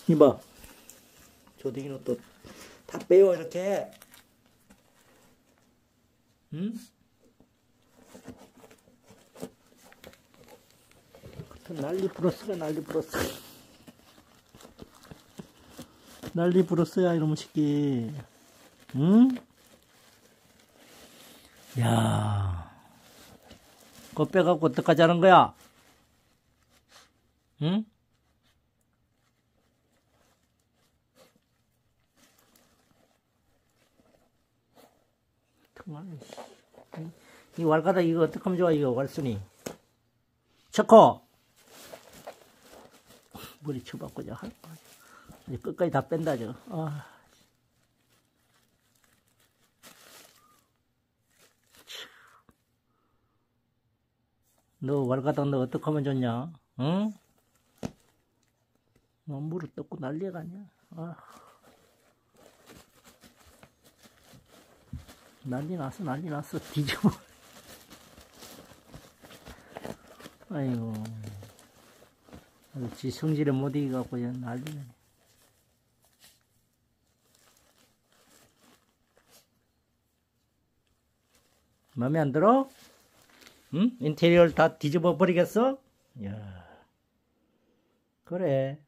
이봐. 조댕이는 또 다 빼요, 이렇게. 응? 난리 부렀어, 난리 부렀어. 난리 부렀어야, 이놈의 새끼. 응? 야, 그거 빼갖고 어떡하지 하는 거야? 응? 이 왈가닥 이거 어떡하면 좋아, 이거 왈순이. 쳤고 머리 쳐바꾸자 할 거야. 이제 끝까지 다 뺀다 저. 너 왈가닥 너 어떡하면 좋냐? 응? 너 무릎 뜯고 난리가 아니야. 난리 났어, 난리 났어. 뒤집어. 아이고. 지 성질에 못 이겨갖고 난리네. 마음에 안 들어? 응? 인테리어를 다 뒤집어 버리겠어? 야, 그래.